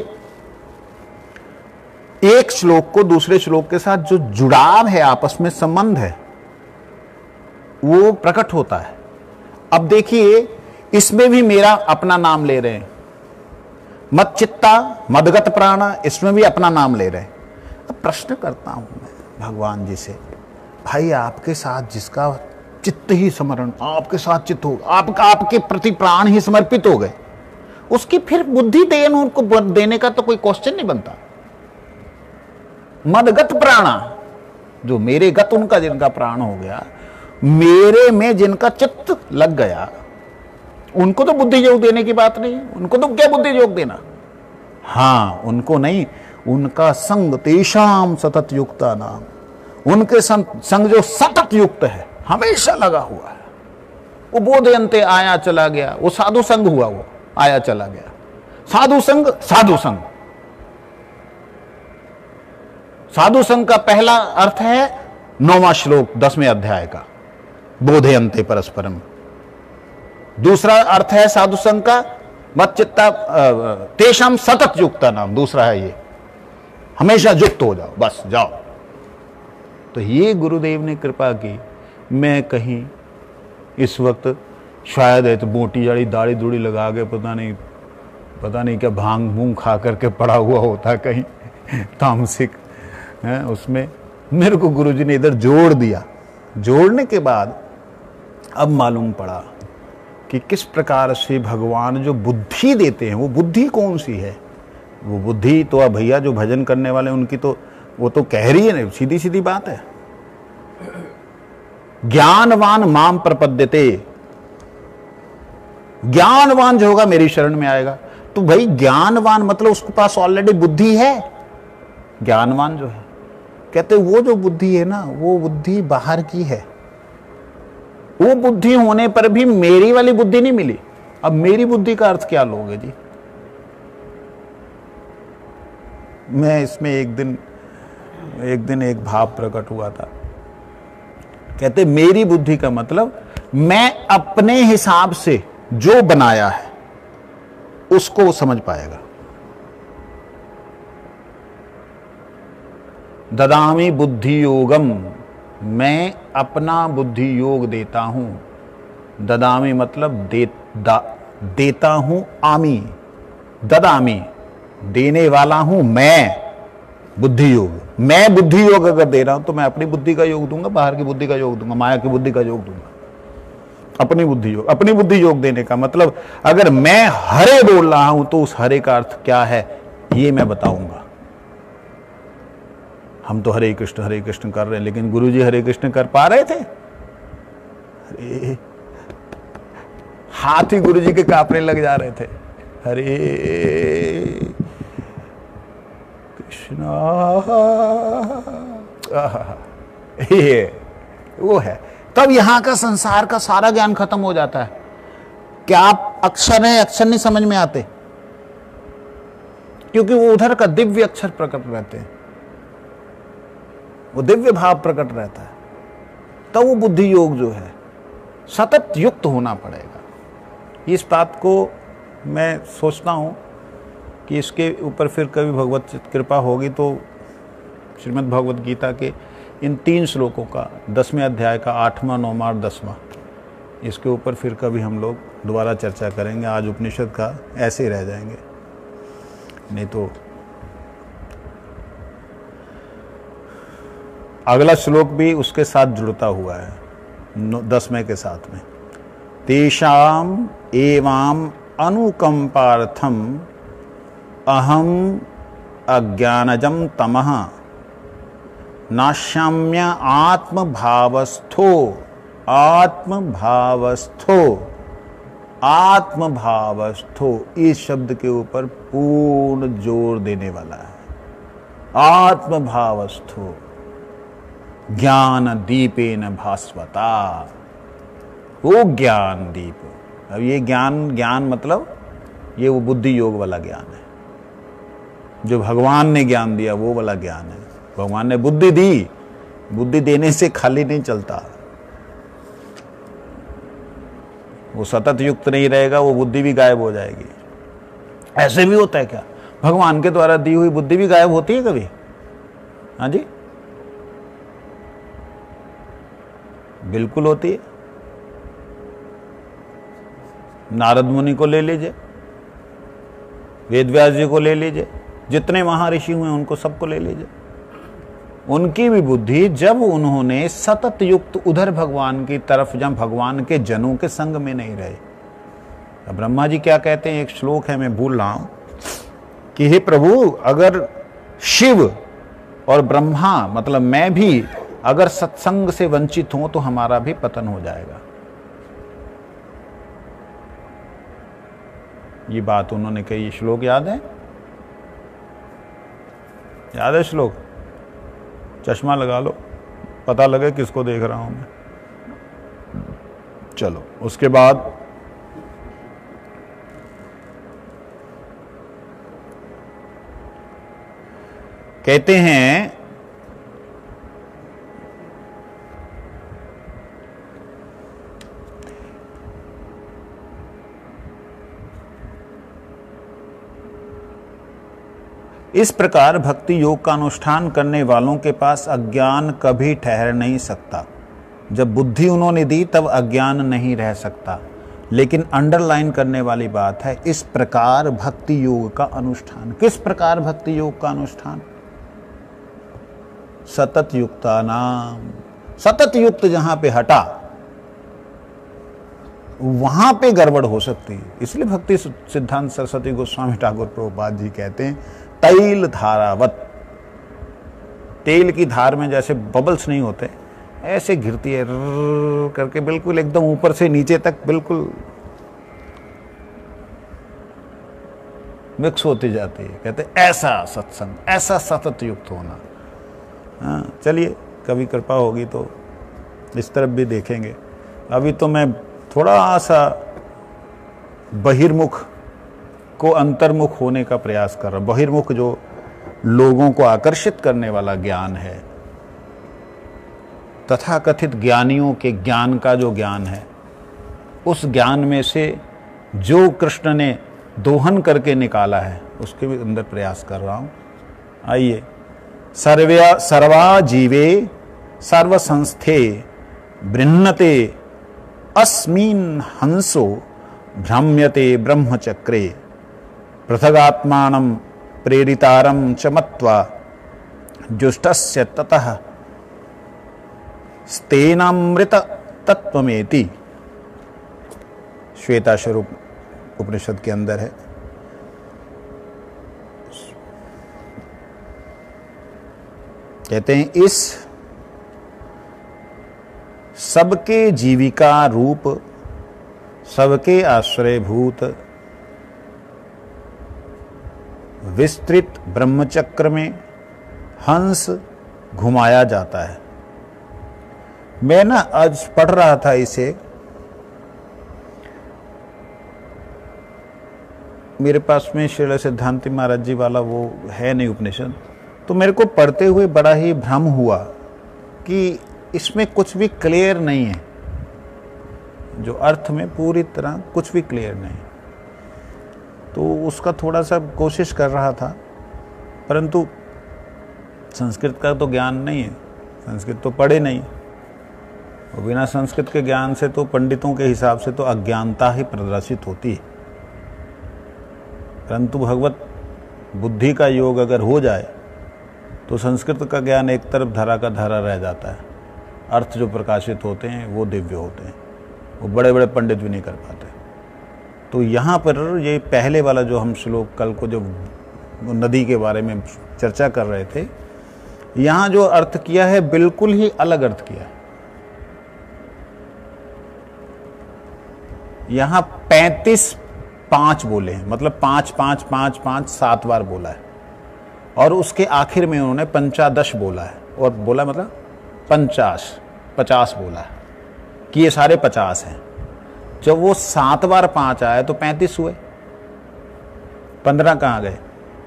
एक श्लोक को दूसरे श्लोक के साथ जो जुड़ाव है, आपस में संबंध है, वो प्रकट होता है। अब देखिए, इसमें भी मेरा अपना नाम ले रहे हैं, मत चित्ता मदगत प्राणा, इसमें भी अपना नाम ले रहे हैं। अब प्रश्न करता हूं मैं भगवान जी से, भाई आपके साथ जिसका चित्त ही समरण, आपके साथ चित्त हो, आपका आपके प्रति प्राण ही समर्पित हो गए, उसकी फिर बुद्धि देन उनको देने का तो कोई क्वेश्चन नहीं बनता। मदगत प्राणा, जो मेरे गत, उनका जिनका प्राण हो गया, मेरे में जिनका चित्त लग गया, उनको तो बुद्धि योग देने की बात नहीं। उनको तो क्या बुद्धि योग देना? हां, उनको नहीं, उनका संग तेषाम सतत युक्ता नाम, उनके संग, संग जो सतत युक्त है, हमेशा लगा हुआ है। वो बोधयन्ते आया चला गया, वो साधु संग हुआ, वो आया चला गया। साधु संग, साधु संग, साधु संग का पहला अर्थ है नौवां श्लोक दसवें अध्याय का, बोधयन्ते परस्परम। दूसरा अर्थ है साधु संग का, मत चित्ता तेषाम सतत युक्ता नाम, दूसरा है ये, हमेशा युक्त हो जाओ, बस जाओ। तो ये गुरुदेव ने कृपा की। मैं कहीं इस वक्त शायद है तो मोटी जाड़ी दाढ़ी दूड़ी लगा के, पता नहीं पता नहीं क्या भांग भूंग खा करके पड़ा हुआ होता कहीं तामसिक है, उसमें मेरे को गुरुजी ने इधर जोड़ दिया। जोड़ने के बाद अब मालूम पड़ा कि किस प्रकार से भगवान जो बुद्धि देते हैं, वो बुद्धि कौन सी है? वो बुद्धि तो अब भैया जो भजन करने वाले उनकी तो वो तो कह रही है ना, सीधी सीधी बात है, ज्ञानवान माम प्रपद्यते, ज्ञानवान जो होगा मेरी शरण में आएगा। तो भाई ज्ञानवान मतलब उसके पास ऑलरेडी बुद्धि है। ज्ञानवान जो है, कहते वो जो बुद्धि है ना, वो बुद्धि बाहर की है। वो बुद्धि होने पर भी मेरी वाली बुद्धि नहीं मिली। अब मेरी बुद्धि का अर्थ क्या लोगे जी? मैं इसमें एक दिन एक दिन एक भाव प्रकट हुआ था। कहते मेरी बुद्धि का मतलब मैं अपने हिसाब से जो बनाया है उसको समझ पाएगा। ददामी बुद्धि योगम, मैं अपना बुद्धि योग देता हूं। ददामी मतलब दे, दा, देता हूं, आमी ददामी, देने वाला हूं मैं। बुद्धि योग। मैं बुद्धि योग अगर दे रहा हूं तो मैं अपनी बुद्धि का योग दूंगा, बाहर की बुद्धि का योग दूंगा, माया की बुद्धि का योग दूंगा। अपनी बुद्धि योग, अपनी बुद्धि योग देने का मतलब अगर मैं हरे बोल रहा हूं तो उस हरे का अर्थ क्या है ये मैं बताऊंगा। हम तो हरे कृष्ण हरे कृष्ण कर रहे हैं, लेकिन गुरुजी हरे कृष्ण कर पा रहे थे? अरे हाथ ही गुरुजी के कांपने लग जा रहे थे। हरे कृष्णा, ये वो है। तब यहां का संसार का सारा ज्ञान खत्म हो जाता है। क्या आप अक्षर है अक्षर नहीं समझ में आते, क्योंकि वो उधर का दिव्य अक्षर प्रकट रहते हैं, वो दिव्य भाव प्रकट रहता है। तो वो बुद्धि योग जो है सतत युक्त होना पड़ेगा। इस बात को मैं सोचता हूं कि इसके ऊपर फिर कभी भगवत कृपा होगी तो श्रीमद् भगवत गीता के इन तीन श्लोकों का दसवें अध्याय का आठवां नौवां और दसवां, इसके ऊपर फिर कभी हम लोग दोबारा चर्चा करेंगे। आज उपनिषद का ऐसे ही रह जाएंगे, नहीं तो अगला श्लोक भी उसके साथ जुड़ता हुआ है दसवें के साथ में। तेषाम एवाम अनुकंपार्थम अहम अज्ञानजम तमः नाश्याम्य आत्मभावस्थो आत्मभावस्थो आत्मभावस्थो इस शब्द के ऊपर पूर्ण जोर देने वाला है। आत्मभावस्थो ज्ञान दीपेन भास्वता, वो ज्ञान दीप। अब ये ज्ञान ज्ञान मतलब ये वो बुद्धि योग वाला ज्ञान है जो भगवान ने ज्ञान दिया, वो वाला ज्ञान है। भगवान ने बुद्धि दी, बुद्धि देने से खाली नहीं चलता, वो सतत युक्त नहीं रहेगा, वो बुद्धि भी गायब हो जाएगी। ऐसे भी होता है क्या? भगवान के द्वारा दी हुई बुद्धि भी गायब होती है कभी? हाँ जी, बिल्कुल होती है। नारद मुनि को ले लीजिए, वेद व्यास जी को ले लीजिए, जितने महर्षि हुए उनको सबको ले लीजिए। उनकी भी बुद्धि जब उन्होंने सतत युक्त उधर भगवान की तरफ, जब भगवान के जनों के संग में नहीं रहे। अब ब्रह्मा जी क्या कहते हैं, एक श्लोक है मैं भूल रहा हूं कि हे प्रभु, अगर शिव और ब्रह्मा मतलब मैं भी अगर सत्संग से वंचित हूं तो हमारा भी पतन हो जाएगा। ये बात उन्होंने कही। श्लोक याद है? याद है श्लोक? चश्मा लगा लो, पता लगे किसको देख रहा हूं मैं। चलो उसके बाद कहते हैं इस प्रकार भक्ति योग का अनुष्ठान करने वालों के पास अज्ञान कभी ठहर नहीं सकता। जब बुद्धि उन्होंने दी तब अज्ञान नहीं रह सकता। लेकिन अंडरलाइन करने वाली बात है, इस प्रकार भक्ति योग का अनुष्ठान। किस प्रकार भक्ति योग का अनुष्ठान? सतत युक्ता नाम। सतत युक्त जहां पे हटा वहां पे गड़बड़ हो सकती है। इसलिए भक्ति सिद्धांत सरस्वती गोस्वामी ठाकुर प्रभुपाद जी कहते हैं तैल धारावत। तेल की धार में जैसे बबल्स नहीं होते, ऐसे गिरती है करके, बिल्कुल एकदम ऊपर से नीचे तक बिल्कुल मिक्स होती जाती है। कहते ऐसा सत्संग, ऐसा सतत युक्त होना। हाँ, चलिए कभी कृपा होगी तो इस तरफ भी देखेंगे। अभी तो मैं थोड़ा सा बहिर्मुख को अंतर्मुख होने का प्रयास कर रहा हूं। बहिर्मुख जो लोगों को आकर्षित करने वाला ज्ञान है, तथाकथित ज्ञानियों के ज्ञान का जो ज्ञान है, उस ज्ञान में से जो कृष्ण ने दोहन करके निकाला है उसके भी अंदर प्रयास कर रहा हूं। आइए। सर्व्या सर्वा जीवे सर्वसंस्थे बृहन्नते अस्मिन् हंसो भ्रम्यते ब्रह्मचक्रे पृथगात्मानं प्रेरितारं च मत्वा जुष्टस्य ततः स्तेनामृत तत्वमेति, श्वेताश्वरूप उपनिषद के अंदर है। कहते हैं इस सबके जीविका रूप, सबके आश्रयभूत विस्तृत ब्रह्मचक्र में हंस घुमाया जाता है। मैं ना आज पढ़ रहा था इसे, मेरे पास में श्रील सिद्धांति महाराज जी वाला वो है नहीं उपनिषद, तो मेरे को पढ़ते हुए बड़ा ही भ्रम हुआ कि इसमें कुछ भी क्लियर नहीं है, जो अर्थ में पूरी तरह कुछ भी क्लियर नहीं। तो उसका थोड़ा सा कोशिश कर रहा था, परंतु संस्कृत का तो ज्ञान नहीं है, संस्कृत तो पढ़े नहीं, और बिना संस्कृत के ज्ञान से तो पंडितों के हिसाब से तो अज्ञानता ही प्रदर्शित होती है। परंतु भगवत बुद्धि का योग अगर हो जाए तो संस्कृत का ज्ञान एक तरफ धरा का धरा रह जाता है, अर्थ जो प्रकाशित होते हैं वो दिव्य होते हैं, वो बड़े बड़े पंडित भी नहीं कर पाते। तो यहाँ पर ये पहले वाला जो हम श्लोक कल को जो नदी के बारे में चर्चा कर रहे थे, यहाँ जो अर्थ किया है बिल्कुल ही अलग अर्थ किया है। यहाँ पैंतीस पांच बोले हैं, मतलब पांच पांच पांच पांच सात बार बोला है, और उसके आखिर में उन्होंने पंचादश बोला है, और बोला मतलब पंचाश पचास बोला है कि ये सारे पचास हैं। जब वो सात बार पांच आए तो पैंतीस हुए, पंद्रह कहाँ गए?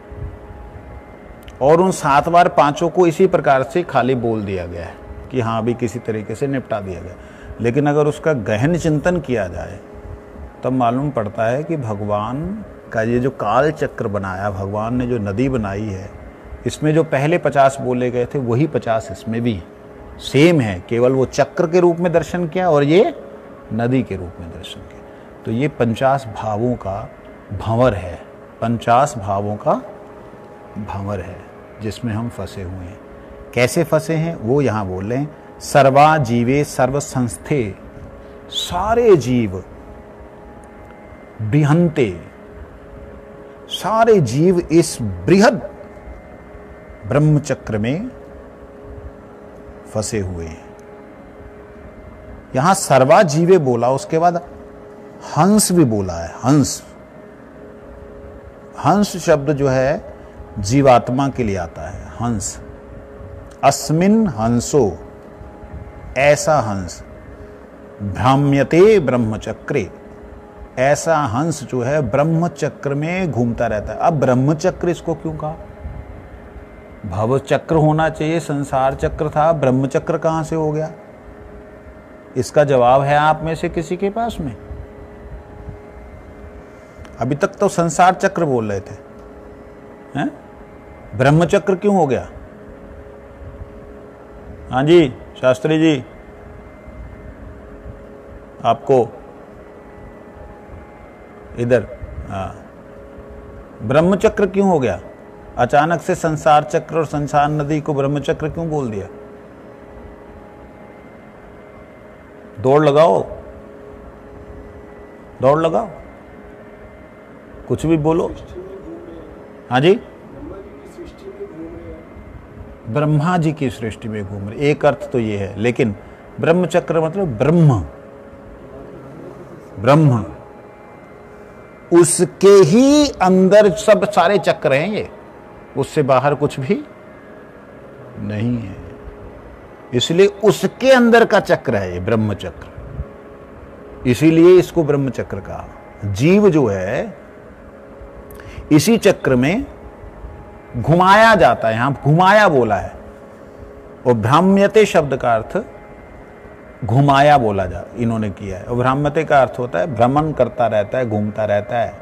और उन सात बार पांचों को इसी प्रकार से खाली बोल दिया गया है कि हाँ भी किसी तरीके से निपटा दिया गया। लेकिन अगर उसका गहन चिंतन किया जाए तब मालूम पड़ता है कि भगवान का ये जो काल चक्र बनाया, भगवान ने जो नदी बनाई है, इसमें जो पहले पचास बोले गए थे वही पचास इसमें भी सेम है, केवल वो चक्र के रूप में दर्शन किया और ये नदी के रूप में दर्शन किया। तो ये पंचास भावों का भंवर है, पंचास भावों का भंवर है जिसमें हम फंसे हुए हैं। कैसे फंसे हैं वो यहाँ बोल रहे हैं, सर्वा जीवे सर्व संस्थे, सारे जीव बृहंते, सारे जीव इस बृहद ब्रह्मचक्र में फंसे हुए हैं। यहां सर्वा जीवे बोला, उसके बाद हंस भी बोला है। हंस हंस शब्द जो है जीवात्मा के लिए आता है। हंस, अस्मिन हंसो, ऐसा हंस, भ्राम्यते ब्रह्मचक्रे, ऐसा हंस जो है ब्रह्मचक्र में घूमता रहता है। अब ब्रह्मचक्र इसको क्यों कहा? भव चक्र होना चाहिए, संसार चक्र था, ब्रह्मचक्र कहां से हो गया? इसका जवाब है आप में से किसी के पास में? अभी तक तो संसार चक्र बोल रहे थे, हैं? ब्रह्मचक्र क्यों हो गया? हाँ जी शास्त्री जी, आपको इधर, हाँ, ब्रह्मचक्र क्यों हो गया? अचानक से संसार चक्र और संसार नदी को ब्रह्मचक्र क्यों बोल दिया? दौड़ लगाओ, दौड़ लगाओ, कुछ भी बोलो। हाँ जी, ब्रह्मा जी की सृष्टि में घूम रहे, एक अर्थ तो ये है। लेकिन ब्रह्मचक्र मतलब ब्रह्म, ब्रह्म, उसके ही अंदर सब सारे चक्र हैं ये, उससे बाहर कुछ भी नहीं है। इसलिए उसके अंदर का चक्र है ये ब्रह्मचक्र, इसीलिए इसको ब्रह्मचक्र कहा। जीव जो है इसी चक्र में घुमाया जाता है, यहां घुमाया बोला है। और भ्राम्यते शब्द का अर्थ घुमाया बोला जा इन्होंने किया है। और भ्राम्यते का अर्थ होता है भ्रमण करता रहता है, घूमता रहता है।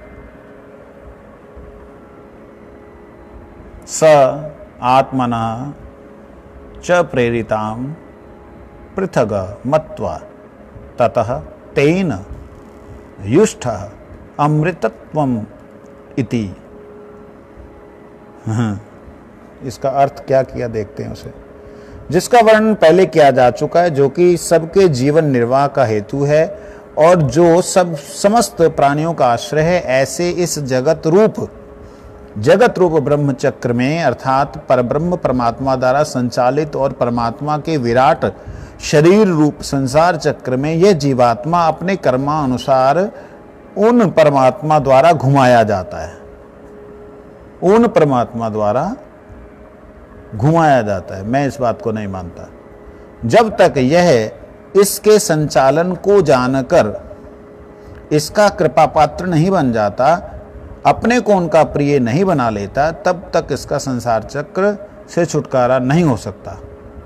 स आत्मना च प्रेरिताम पृथग मत्वा ततः तेन युष्ठ अमृतत्वम इति। इसका अर्थ क्या किया देखते हैं उसे। जिसका वर्णन पहले किया जा चुका है, जो कि सबके जीवन निर्वाह का हेतु है और जो सब समस्त प्राणियों का आश्रय है, ऐसे इस जगत रूप जगत रूप ब्रह्म चक्र में अर्थात परब्रह्म परमात्मा द्वारा संचालित और परमात्मा के विराट शरीर रूप संसार चक्र में यह जीवात्मा अपने कर्मानुसार उन परमात्मा द्वारा घुमाया जाता है, उन परमात्मा द्वारा घुमाया जाता है। मैं इस बात को नहीं मानता। जब तक यह इसके संचालन को जानकर इसका कृपा पात्र नहीं बन जाता, अपने को उनका प्रिय नहीं बना लेता, तब तक इसका संसार चक्र से छुटकारा नहीं हो सकता।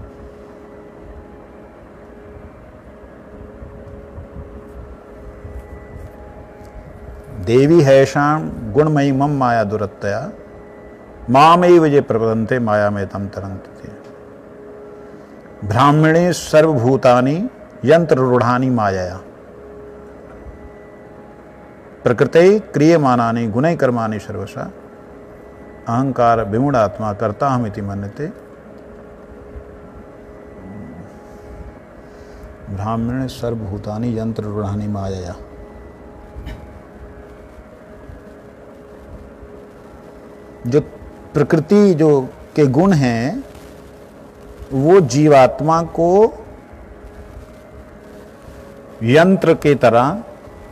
देवी हैषां गुणमयी मम माया दुरत्तया मामेव ये प्रपदन्ते माया में तम तरन्ते। ब्राह्मणे सर्वभूतानि यंत्र रूढ़ानि मायया प्रकृते क्रियमानानि गुणै कर्माणि सर्वशा अहंकार विमूढ़ात्मा कर्ता हमिति मन्यते। ब्राह्मणे सर्वभूतानि यंत्र रूढ़ानि मायया। जो प्रकृति जो के गुण हैं वो जीवात्मा को यंत्र के तरह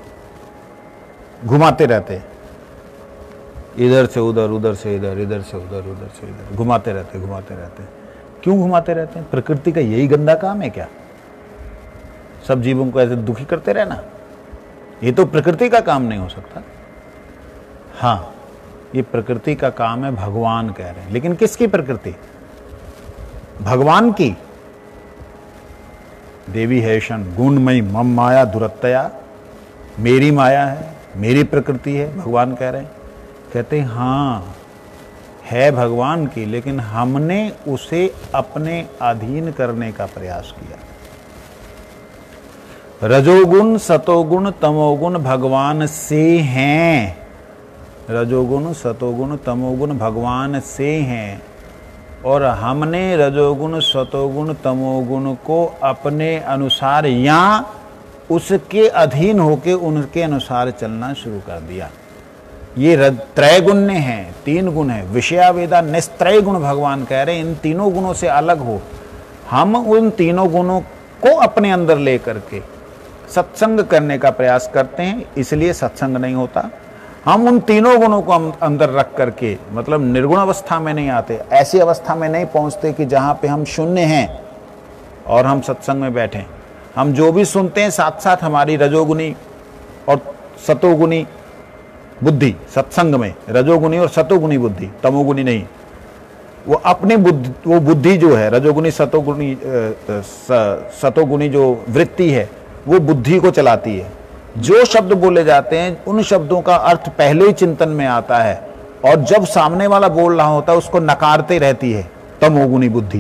घुमाते रहते, इधर से उधर, उधर से इधर, इधर से उधर, उधर से इधर, घुमाते रहते घुमाते रहते क्यों घुमाते रहते हैं? प्रकृति का यही गंदा काम है क्या? सब जीवों को ऐसे दुखी करते रहना? ये तो प्रकृति का काम नहीं हो सकता। हाँ, ये प्रकृति का काम है, भगवान कह रहे हैं। लेकिन किसकी प्रकृति? भगवान की। देवी हैषण गुणमयी मम माया दुरत्तया, मेरी माया है, मेरी प्रकृति है, भगवान कह रहे हैं। कहते हैं हाँ है भगवान की, लेकिन हमने उसे अपने अधीन करने का प्रयास किया। रजोगुण सतोगुण तमोगुण भगवान से हैं, रजोगुण सतोगुण तमोगुण भगवान से हैं, और हमने रजोगुण सतोगुण तमोगुण को अपने अनुसार या उसके अधीन होके उनके अनुसार चलना शुरू कर दिया। ये त्रय गुण हैं, तीन गुण हैं। विषया वेदा निस्त्रय गुण भगवान कह रहे हैं, इन तीनों गुणों से अलग हो। हम उन तीनों गुणों को अपने अंदर लेकर के सत्संग करने का प्रयास करते हैं, इसलिए सत्संग नहीं होता। हम उन तीनों गुणों को अंदर रख करके मतलब निर्गुण अवस्था में नहीं आते, ऐसी अवस्था में नहीं पहुंचते कि जहां पे हम शून्य हैं और हम सत्संग में बैठे। हम जो भी सुनते हैं साथ साथ हमारी रजोगुनी और सतोगुनी बुद्धि सत्संग में, रजोगुनी और सतोगुनी बुद्धि, तमोगुनी नहीं। वो अपनी बुद्धि, वो बुद्धि जो है रजोगुनी सतोगुनी सतोगुनी जो वृत्ति है वो बुद्धि को चलाती है। जो शब्द बोले जाते हैं उन शब्दों का अर्थ पहले ही चिंतन में आता है, और जब सामने वाला बोल रहा होता है उसको नकारते रहती है तमोगुनी बुद्धि,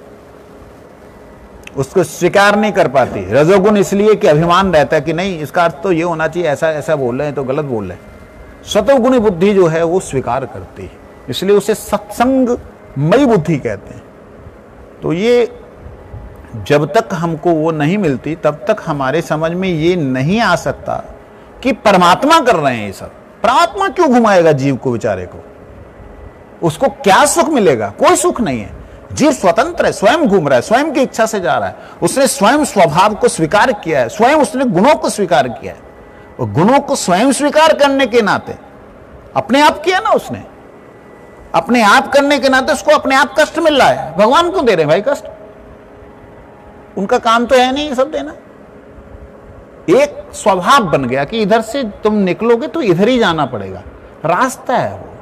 उसको स्वीकार नहीं कर पाती। रजोगुण इसलिए कि अभिमान रहता है कि नहीं इसका अर्थ तो ये होना चाहिए, ऐसा ऐसा बोल रहे हैं तो गलत बोल रहे हैं। सतोगुणी बुद्धि जो है वो स्वीकार करती है, इसलिए उसे सत्संगमयी बुद्धि कहते हैं। तो ये जब तक हमको वो नहीं मिलती तब तक हमारे समझ में ये नहीं आ सकता कि परमात्मा कर रहे हैं ये सब। परमात्मा क्यों घुमाएगा जीव को, बेचारे को? उसको क्या सुख मिलेगा? कोई सुख नहीं है। जीव स्वतंत्र है, स्वयं घूम रहा है, स्वयं की इच्छा से जा रहा है। उसने स्वयं स्वभाव को स्वीकार किया है, स्वयं उसने गुणों को स्वीकार किया है। और गुणों को स्वयं स्वीकार करने के नाते अपने आप किया ना उसने, अपने आप करने के नाते उसको अपने आप कष्ट मिल रहा है। भगवान क्यों दे रहे हैं भाई कष्ट? उनका काम तो है नहीं ये सब देना। एक स्वभाव बन गया कि इधर से तुम निकलोगे तो इधर ही जाना पड़ेगा, रास्ता है वो,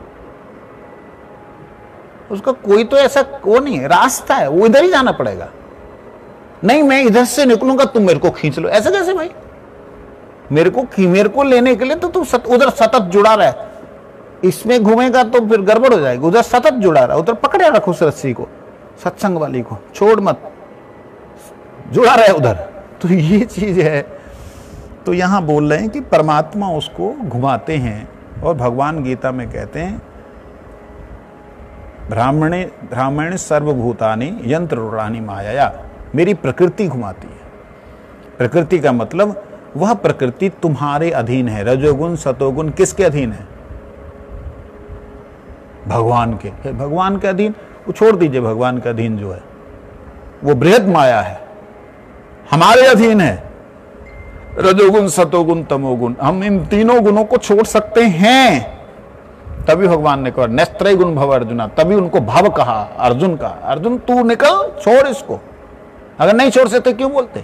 उसका कोई तो ऐसा वो नहीं है, रास्ता है वो, इधर ही जाना पड़ेगा। नहीं मैं इधर से निकलूंगा तुम मेरे को खींच लो, ऐसा कैसे भाई? मेरे को मेरे को लेने के लिए तो तू सत, उधर सतत जुड़ा रहा है, इसमें घूमेगा तो फिर गड़बड़ हो जाएगी। उधर सतत जुड़ा रहा, उधर पकड़े रखो उस रस्सी को, सत्संग वाली को छोड़ मत, जुड़ा रहे उधर। तो ये चीज है। तो यहां बोल रहे हैं कि परमात्मा उसको घुमाते हैं, और भगवान गीता में कहते हैं ब्राह्मणे ब्राह्मण सर्वभूतानि यंत्र रूढ़ानि माया, मेरी प्रकृति घुमाती है। प्रकृति का मतलब वह प्रकृति तुम्हारे अधीन है। रजोगुण सतोगुण किसके अधीन है? भगवान के। भगवान के अधीन, वो छोड़ दीजिए, भगवान के अधीन जो है वो बृहद माया है, हमारे अधीन है। रजोगुण सतोगुण तमोगुण, हम इन तीनों गुणों को छोड़ सकते हैं। तभी भगवान ने कहा नेस्त्रय गुण भव अर्जुना, तभी उनको भव कहा अर्जुन का। अर्जुन तू निकल, छोड़ इसको। अगर नहीं छोड़ सकते क्यों बोलते?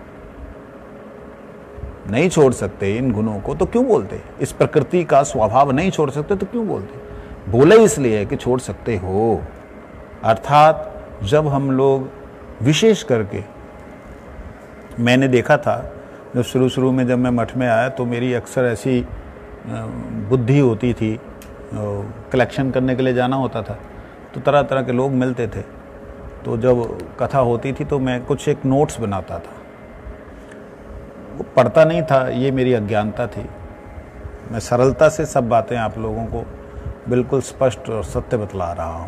नहीं छोड़ सकते इन गुणों को तो क्यों बोलते? इस प्रकृति का स्वभाव नहीं छोड़ सकते तो क्यों बोलते? बोले इसलिए कि छोड़ सकते हो। अर्थात जब हम लोग विशेष करके, मैंने देखा था जब शुरू शुरू में जब मैं मठ में आया तो मेरी अक्सर ऐसी बुद्धि होती थी, कलेक्शन करने के लिए जाना होता था तो तरह तरह के लोग मिलते थे। तो जब कथा होती थी तो मैं कुछ एक नोट्स बनाता था, वो पढ़ता नहीं था, ये मेरी अज्ञानता थी। मैं सरलता से सब बातें आप लोगों को बिल्कुल स्पष्ट और सत्य बतला रहा हूँ।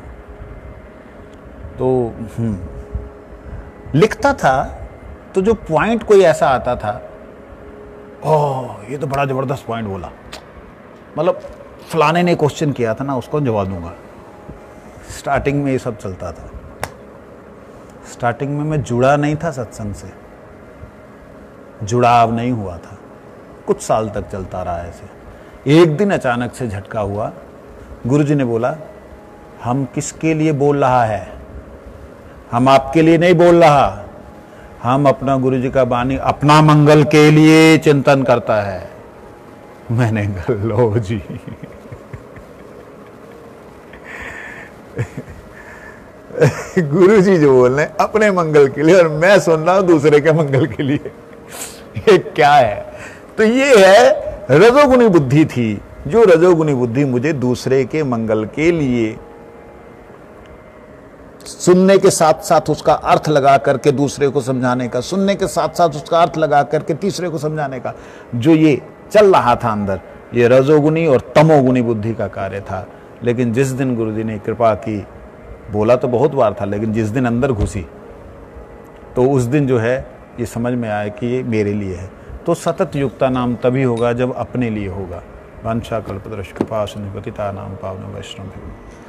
तो लिखता था तो जो पॉइंट कोई ऐसा आता था, ओह ये तो बड़ा जबरदस्त पॉइंट बोला, मतलब फलाने ने क्वेश्चन किया था ना, उसको जवाब दूंगा। स्टार्टिंग में ये सब चलता था। स्टार्टिंग में मैं जुड़ा नहीं था सत्संग से, जुड़ाव नहीं हुआ था। कुछ साल तक चलता रहा ऐसे। एक दिन अचानक से झटका हुआ, गुरुजी ने बोला हम किसके लिए बोल रहा है? हम आपके लिए नहीं बोल रहा, हम अपना गुरुजी का बानी अपना मंगल के लिए चिंतन करता है। मैंने कहा लो जी गुरुजी जो बोल रहे हैं अपने मंगल के लिए और मैं सुन रहा हूं दूसरे के मंगल के लिए, ये क्या है? तो ये है रजोगुणी बुद्धि थी। जो रजोगुणी बुद्धि मुझे दूसरे के मंगल के लिए सुनने के साथ साथ उसका अर्थ लगा करके दूसरे को समझाने का, सुनने के साथ साथ उसका अर्थ लगा करके तीसरे को समझाने का, जो ये चल रहा था अंदर, ये रजोगुणी और तमोगुणी बुद्धि का कार्य था। लेकिन जिस दिन गुरुजी ने कृपा की, बोला तो बहुत बार था, लेकिन जिस दिन अंदर घुसी तो उस दिन जो है ये समझ में आया कि ये मेरे लिए है। तो सतत युक्ता नाम तभी होगा जब अपने लिए होगा। वंशा कल्पतरुष कृपा सिंधु पतितानां पावनं वैष्णव।